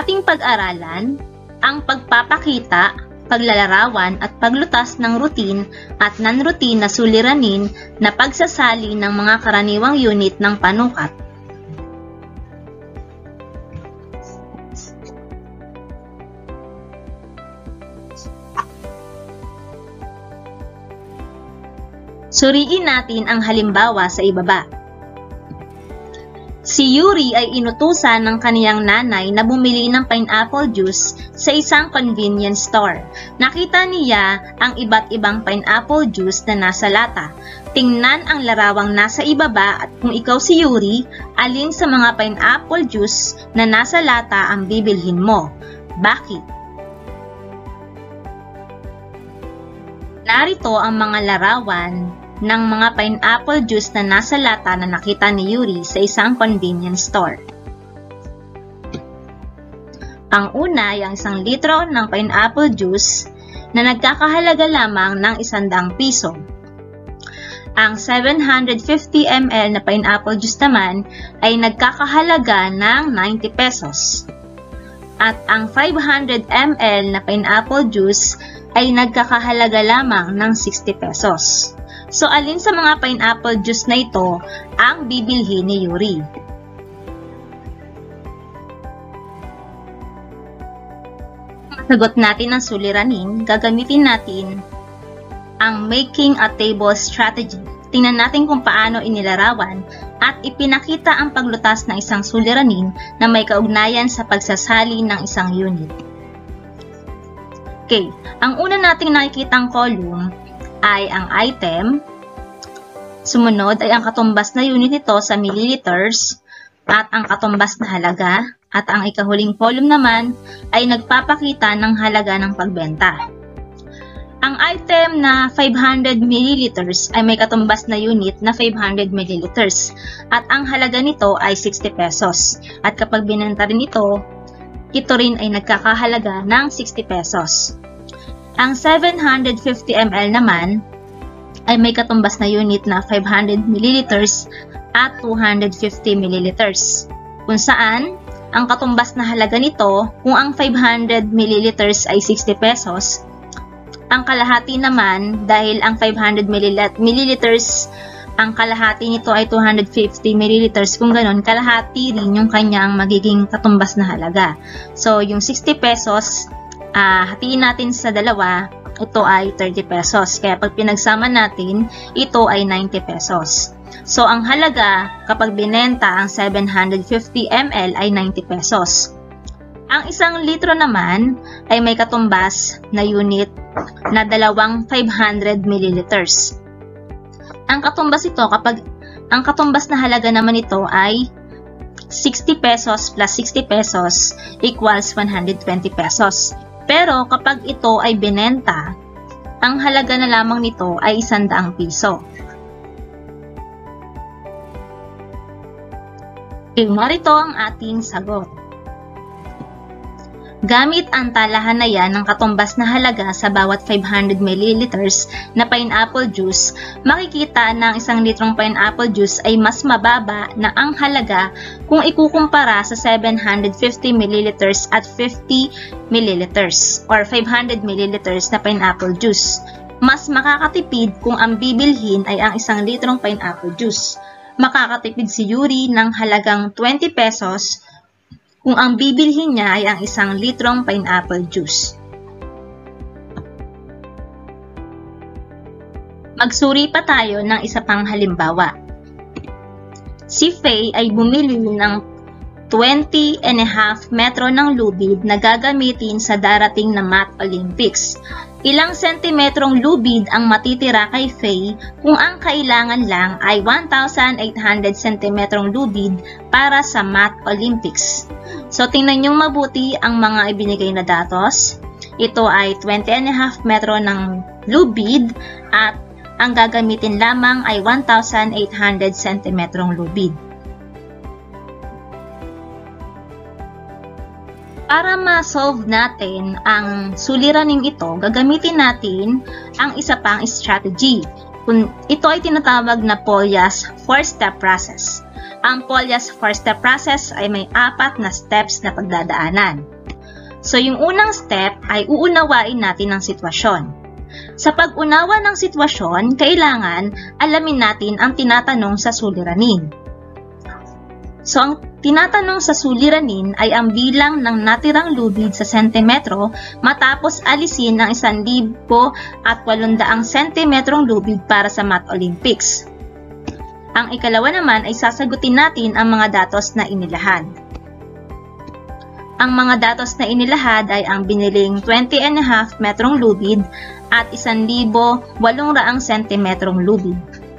ating pag-aralan ang pagpapakita, paglalarawan at paglutas ng routine at non-routine na suliranin na pagsasali ng mga karaniwang unit ng panukat. Suriin natin ang halimbawa sa ibaba. Si Yuri ay inutusan ng kaniyang nanay na bumili ng pineapple juice sa isang convenience store. Nakita niya ang iba't ibang pineapple juice na nasa lata. Tingnan ang larawang nasa ibaba at kung ikaw si Yuri, alin sa mga pineapple juice na nasa lata ang bibilhin mo? Bakit? Narito ang mga larawan ng mga pineapple juice na nasa lata na nakita ni Yuri sa isang convenience store. Ang una ay ang 1 litro ng pineapple juice na nagkakahalaga lamang ng 100 piso. Ang 750 ml na pineapple juice naman ay nagkakahalaga ng 90 pesos. At ang 500 ml na pineapple juice ay nagkakahalaga lamang ng 60 pesos. So, alin sa mga pineapple juice na ito ang bibilhin ni Yuri? Sagot natin ang suliranin, gagamitin natin ang making a table strategy. Tingnan natin kung paano inilarawan at ipinakita ang paglutas ng isang suliranin na may kaugnayan sa pagsasali ng isang unit. Okay, ang una nating nakikitang column ay ang item, sumunod ay ang katumbas na unit nito sa milliliters at ang katumbas na halaga, at ang ikahuling column naman ay nagpapakita ng halaga ng pagbenta. Ang item na 500 milliliters ay may katumbas na unit na 500 milliliters at ang halaga nito ay 60 pesos at kapag binenta rin ito rin ay nagkakahalaga ng 60 pesos. Ang 750 ml naman ay may katumbas na unit na 500 ml at 250 ml. Kung saan, ang katumbas na halaga nito, kung ang 500 ml ay 60 pesos, ang kalahati naman, dahil ang 500 ml, ang kalahati nito ay 250 ml, kung ganon, kalahati rin yung kanyang magiging katumbas na halaga. So, yung 60 pesos, hatiin natin sa dalawa, ito ay 30 pesos. Kaya pag pinagsama natin, ito ay 90 pesos. So, ang halaga kapag binenta ang 750 ml ay 90 pesos. Ang 1 litro naman ay may katumbas na unit na dalawang 500 milliliters. Ang katumbas na halaga naman ito ay 60 pesos plus 60 pesos equals 120 pesos. Pero kapag ito ay binenta, ang halaga na lamang nito ay 100 piso. Narito ang ating sagot. Gamit ang talahanayan ng katumbas na halaga sa bawat 500 ml na pineapple juice, makikita na ang 1 litrong pineapple juice ay mas mababa na ang halaga kung ikukumpara sa 750 ml at 50 ml or 500 ml na pineapple juice. Mas makakatipid kung ang bibilhin ay ang 1 litrong pineapple juice. Makakatipid si Yuri ng halagang 20 pesos kung ang bibilhin niya ay ang 1 litrong pineapple juice. Magsuri pa tayo ng isa pang halimbawa. Si Faye ay bumili ng 20.5 metro ng lubid na gagamitin sa darating na Math Olympics. Ilang sentimetrong lubid ang matitira kay Faye kung ang kailangan lang ay 1,800 sentimetrong lubid para sa Math Olympics. So, tingnan nyo mabuti ang mga ibinigay na datos. Ito ay 20.5 metro ng lubid at ang gagamitin lamang ay 1,800 sentimetrong lubid. Para ma-solve natin ang suliraning ito, gagamitin natin ang isa pang strategy. Ito ay tinatawag na Polya's 4-step process. Ang Polya's 4-step process ay may 4 na steps na pagdadaanan. So, yung unang step ay uunawain natin ang sitwasyon. Sa pag-unawa ng sitwasyon, kailangan alamin natin ang tinatanong sa suliranin. So, ang tinatanong sa suliranin ay ang bilang ng natirang lubid sa sentimetro matapos alisin ang 1,800 sentimetrong lubid para sa Math Olympics. Ang ikalawa naman ay sasagutin natin ang mga datos na inilahad. Ang mga datos na inilahad ay ang biniling 20.5 metrong lubid at 1,800 sentimetrong lubid.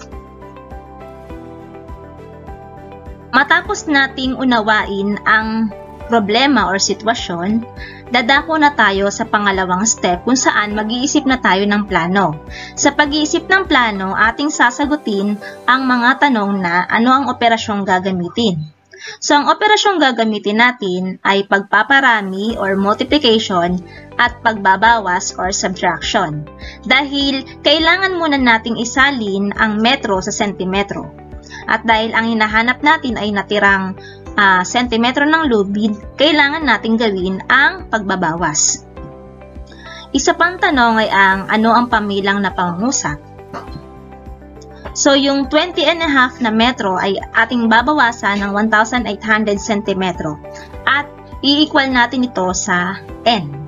Matapos nating unawain ang problema or sitwasyon, dadako na tayo sa pangalawang step kung saan mag-iisip na tayo ng plano. Sa pag-iisip ng plano, ating sasagutin ang mga tanong na ano ang operasyong gagamitin. So, ang operasyong gagamitin natin ay pagpaparami or multiplication at pagbabawas or subtraction. Dahil kailangan muna nating isalin ang metro sa sentimetro. At dahil ang hinahanap natin ay natirang sentimetro ng lubid, kailangan nating gawin ang pagbabawas. Isa pang tanong ay ano ang pamilang na pangungusap. So, yung 20.5 na metro ay ating babawasan ng 1,800 sentimetro at i-equal natin ito sa n.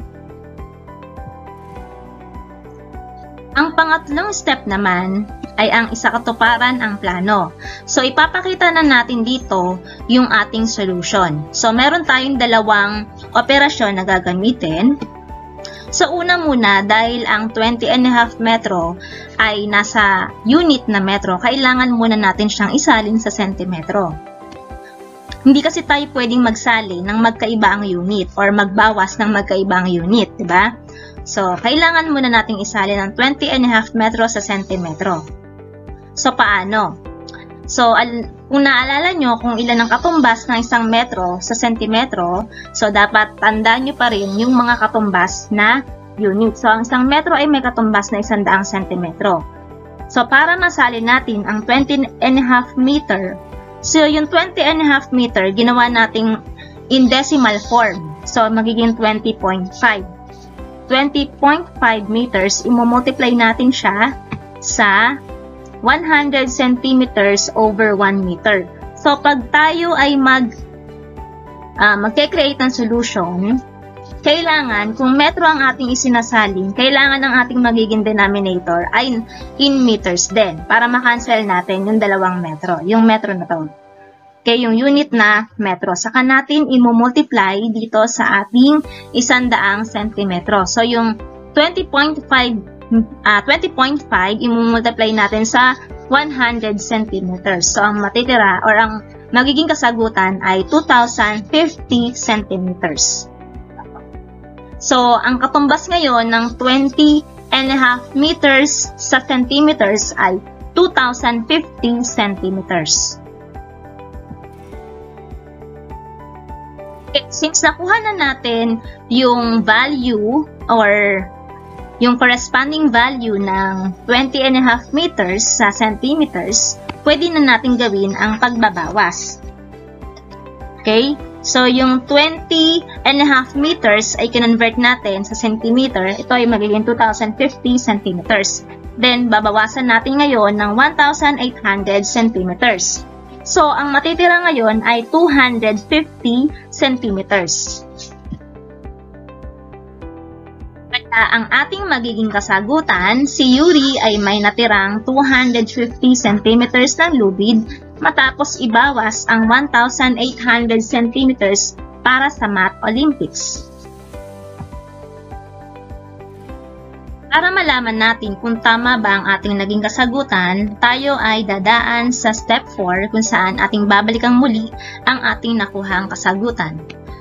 Ang pangatlong step naman ay ang isakatuparan ang plano. So, ipapakita na natin dito yung ating solution. So, meron tayong dalawang operasyon na gagamitin. So, una muna, dahil ang 20.5 metro ay nasa unit na metro, kailangan muna natin siyang isalin sa sentimetro. Hindi kasi tayo pwedeng magsali ng magkaiba ang unit or magbawas ng magkaiba ang unit, di ba? So, kailangan muna nating isalin ang 20.5 metro sa sentimetro. So, paano? So, kung naalala nyo kung ilan ang katumbas ng isang metro sa sentimetro, so dapat tandaan nyo pa rin yung mga katumbas na unit. So, ang isang metro ay may katumbas na 100 sentimetro. So, para masalin natin ang 20.5 meter, so yung 20.5 meter, ginawa nating in decimal form. So, magiging 20.5. 20.5 meters, imomultiply natin siya sa 100 centimeters over 1 meter. So, pag tayo ay magke-create ng solution, kailangan, kung metro ang ating isinasalin, kailangan ang ating magiging denominator ay in meters din para makancel natin yung dalawang metro, yung metro na to. Okay, yung unit na metro. Saka natin imomultiply dito sa ating 100 sentimetro. So, yung 20.5 imomultiply natin sa 100 centimeters. So, ang matitira or ang magiging kasagutan ay 2,050 centimeters. So, ang katumbas ngayon ng 20.5 meters sa centimeters ay 2,050 centimeters. Since nakuha na natin yung value or yung corresponding value ng 20.5 meters sa centimeters, pwede na natin gawin ang pagbabawas. Okay? So, yung 20.5 meters ay kinonvert natin sa centimeter. Ito ay magiging 2,050 centimeters. Then, babawasan natin ngayon ng 1,800 centimeters. So, ang matitira ngayon ay 250 centimeters. Kaya ang ating magiging kasagutan, si Yuri ay may natirang 250 centimeters ng lubid matapos ibawas ang 1,800 centimeters para sa Math Olympics. Para malaman natin kung tama ba ang ating naging kasagutan, tayo ay dadaan sa step 4 kung saan ating babalikan muli ang ating nakuhang kasagutan.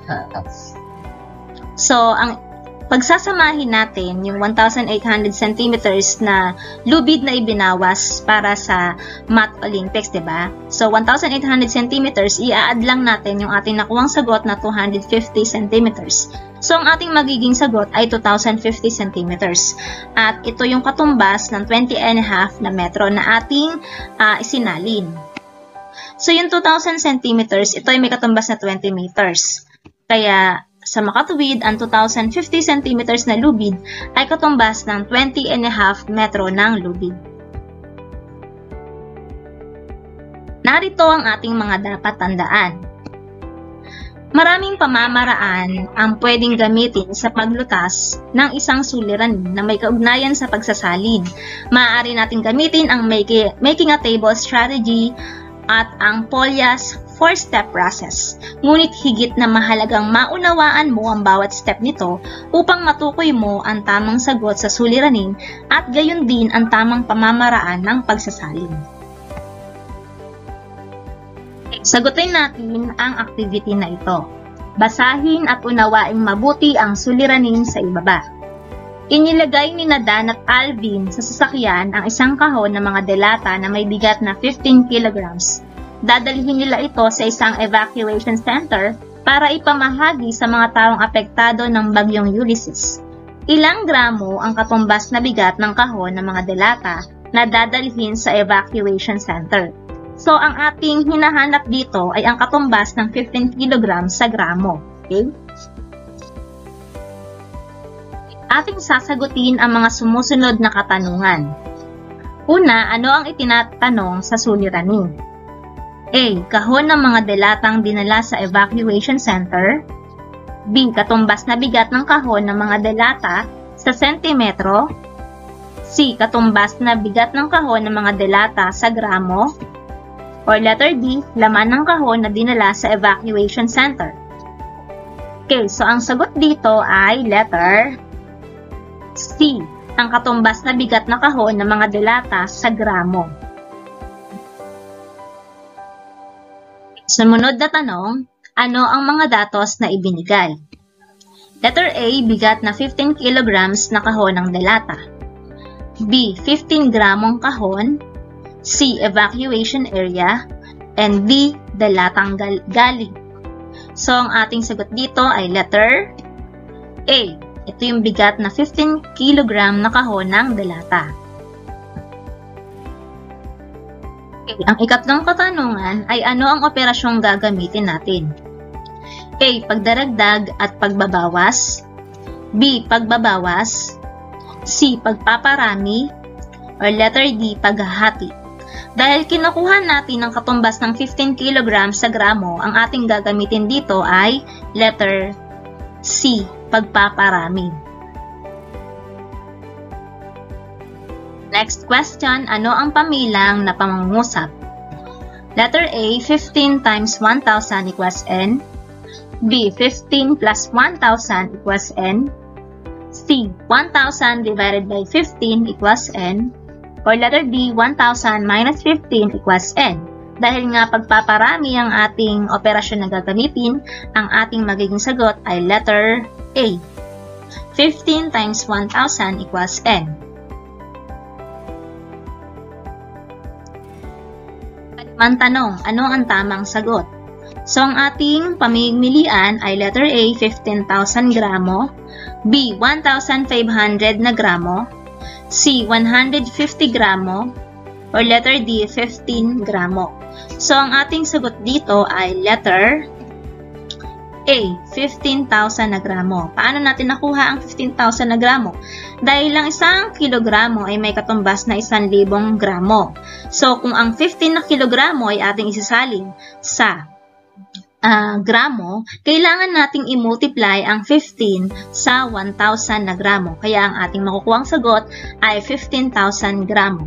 So, ang pagsasamahin natin yung 1,800 centimeters na lubid na ibinawas para sa Math Olympics, diba? So, 1,800 centimeters, i-add lang natin yung ating nakuhang sagot na 250 centimeters. So, ang ating magiging sagot ay 2,050 centimeters. At ito yung katumbas ng 20.5 na metro na ating isinalin. So, yung 2,000 centimeters, ito ay may katumbas na 20 meters. Kaya, sa makatuwid ang 2,050 cm na lubid ay katumbas ng 20.5 metro ng lubid. Narito ang ating mga dapat tandaan. Maraming pamamaraan ang pwedeng gamitin sa paglutas ng isang suliranin na may kaugnayan sa pagsasalin. Maaari nating gamitin ang making a table strategy at ang Polya's 4-step process. Ngunit higit na mahalagang maunawaan mo ang bawat step nito upang matukoy mo ang tamang sagot sa suliranin at gayon din ang tamang pamamaraan ng pagsasalin. Sagutin natin ang activity na ito. Basahin at unawaing mabuti ang suliranin sa ibaba. Inilagay ni Dan at Alvin sa sasakyan ang isang kahon ng mga delata na may bigat na 15 kilograms. Dadalhin nila ito sa isang evacuation center para ipamahagi sa mga taong apektado ng bagyong Ulysses. Ilang gramo ang katumbas na bigat ng kahon ng mga delata na dadalhin sa evacuation center? So, ang ating hinahanap dito ay ang katumbas ng 15 kg sa gramo. Okay? Ating sasagutin ang mga sumusunod na katanungan. Una, ano ang itinatanong sa suliranin? A. Kahon ng mga delatang dinala sa evacuation center. B. Katumbas na bigat ng kahon ng mga delata sa sentimetro. C. Katumbas na bigat ng kahon ng mga delata sa gramo. Or letter D, laman ng kahon na dinala sa evacuation center. Okay, so ang sagot dito ay letter C, ang katumbas na bigat na kahon ng mga delata sa gramo. Sumunod na tanong, ano ang mga datos na ibinigay? Letter A, bigat na 15 kilograms na kahon ng delata. B, 15 gramong kahon. C. Evacuation area. And D. Delatang galing. So, ang ating sagot dito ay letter A. Ito yung bigat na 15 kg na kahon ng delata. Okay. Ang ikatlong katanungan ay ano ang operasyong gagamitin natin? A. Pagdaragdag at pagbabawas. B. Pagbabawas. C. Pagpaparami. Or letter D. Paghahati. Dahil kinukuha natin ang katumbas ng 15 kg sa gramo, ang ating gagamitin dito ay letter C, pagpaparami. Next question, ano ang pamilang na pamangungusap? Letter A, 15 times 1,000 equals N. B, 15 plus 1,000 equals N. C, 1,000 divided by 15 equals N. Or letter D, 1,000 minus 15 equals N. Dahil nga pagpaparami ang ating operasyon na gagamitin, ang ating magiging sagot ay letter A. 15 times 1,000 equals N. Kalimang tanong, ano ang tamang sagot? So, ang ating pamimilian ay letter A, 15,000 gramo. B, 1,500 na gramo. C, 150 gramo, or letter D, 15 gramo. So, ang ating sagot dito ay letter A, 15,000 na gramo. Paano natin nakuha ang 15,000 na gramo? Dahil lang isang kilogramo ay may katumbas na 1,000 gramo. So, kung ang 15 na kilogramo ay ating isasalin sa gramo, kailangan nating i-multiply ang 15 sa 1,000 na gramo. Kaya ang ating makukuhang sagot ay 15,000 gramo.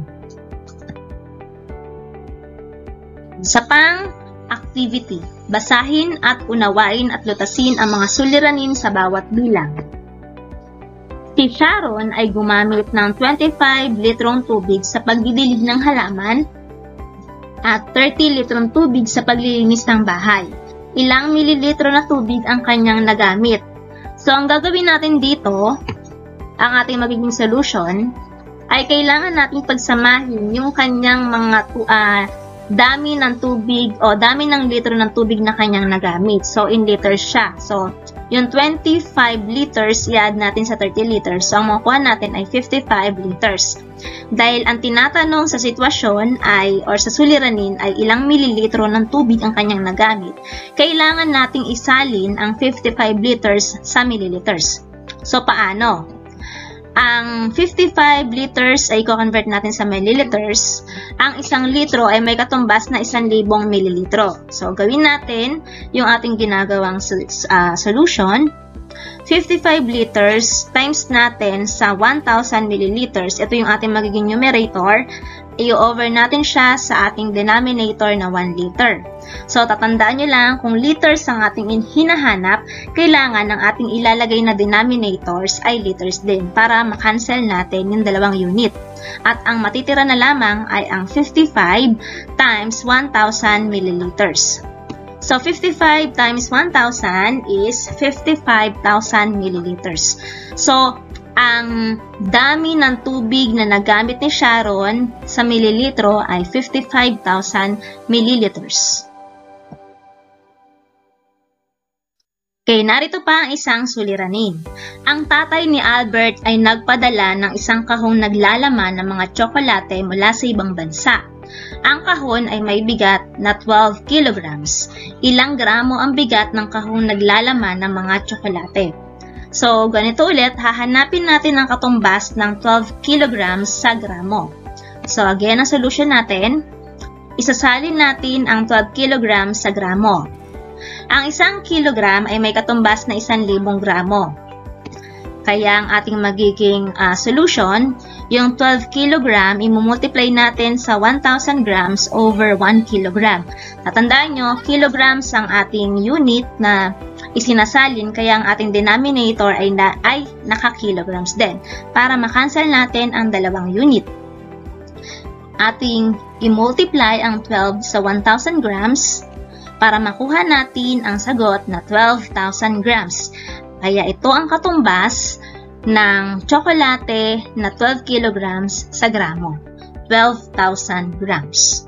Sa pang-activity, basahin at unawain at lutasin ang mga suliranin sa bawat bilang. Si Sharon ay gumamit ng 25 litrong tubig sa pagdidilig ng halaman at 30 litrong tubig sa paglilinis ng bahay. Ilang mililitro na tubig ang kanyang nagamit. So, ang gagawin natin dito, ang ating magiging solution, ay kailangan nating pagsamahin yung kanyang mga dami ng tubig o dami ng litro ng tubig na kanyang nagamit. So, in liters siya. So, yung 25 liters, i-add natin sa 30 liters. So, ang makuha natin ay 55 liters. Dahil ang tinatanong sa sitwasyon ay, or sa suliranin ay ilang mililitro ng tubig ang kanyang nagamit, kailangan nating isalin ang 55 liters sa milliliters. So, paano? Ang 55 liters ay i-convert natin sa milliliters. Ang 1 litro ay may katumbas na 1,000 mililitro. So, gawin natin yung ating ginagawang solution. 55 liters times natin sa 1,000 milliliters. Ito yung ating magiging numerator. I-over natin siya sa ating denominator na 1 liter. So, tatandaan nyo lang, kung liters ang ating hinahanap, kailangan ng ating ilalagay na denominators ay liters din para makancel natin yung dalawang unit. At ang matitira na lamang ay ang 55 times 1,000 milliliters. So, 55 times 1,000 is 55,000 milliliters. So, ang dami ng tubig na nagamit ni Sharon sa mililitro ay 55,000 milliliters. Okay, narito pa ang isang suliranin. Ang tatay ni Albert ay nagpadala ng isang kahong naglalaman ng mga tsokolate mula sa ibang bansa. Ang kahon ay may bigat na 12 kilograms. Ilang gramo ang bigat ng kahong naglalaman ng mga tsokolate? So, ganito ulit, hahanapin natin ang katumbas ng 12 kilograms sa gramo. So, again, ang solution natin, isasalin natin ang 12 kilograms sa gramo. Ang 1 kilogram ay may katumbas na 1,000 gramo. Kaya ang ating magiging solution, yung 12 kilogram, imumultiply natin sa 1,000 grams over 1 kilogram. Tatandaan nyo, kilograms ang ating unit na isinasalin, kaya ang ating denominator ay naka-kilograms din para makancel natin ang dalawang unit. Ating i-multiply ang 12 sa 1,000 grams para makuha natin ang sagot na 12,000 grams. Kaya ito ang katumbas ng tsokolate na 12 kilograms sa gramo, 12,000 grams.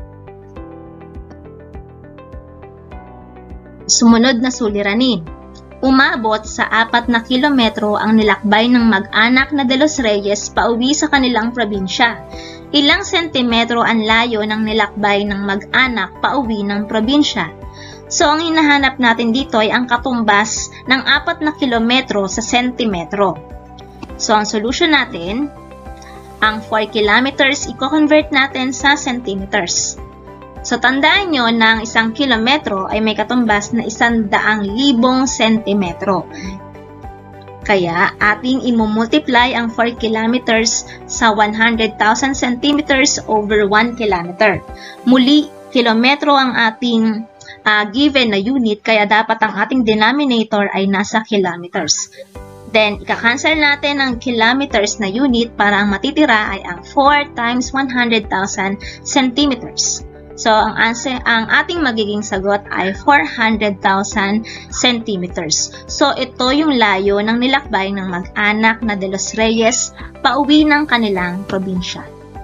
Sumunod na suliranin. Umabot sa 4 na kilometro ang nilakbay ng mag-anak na De Los Reyes pauwi sa kanilang probinsya. Ilang sentimetro ang layo ng nilakbay ng mag-anak pauwi ng probinsya. So, ang hinahanap natin dito ay ang katumbas ng 4 na kilometro sa sentimetro. So, ang solution natin, ang 4 kilometers, i-convert natin sa centimeters. So, tandaan nyo na ang 1 kilometro ay may katumbas na 100,000 sentimetro. Kaya, ating imumultiply ang 4 kilometers sa 100,000 centimeters over 1 kilometer. Muli, kilometro ang ating given na unit, kaya dapat ang ating denominator ay nasa kilometers. Then, ika-cancel natin ang kilometers na unit para ang matitira ay ang 4 times 100,000 centimeters. So, ang ating magiging sagot ay 400,000 centimeters. So, ito yung layo ng nilakbay ng mag-anak na De Los Reyes pauwi ng kanilang probinsya.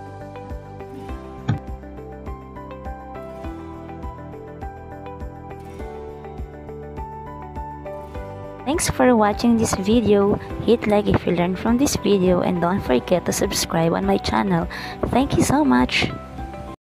Thanks for watching this video. Hit like if you learned from this video and don't forget to subscribe on my channel. Thank you so much.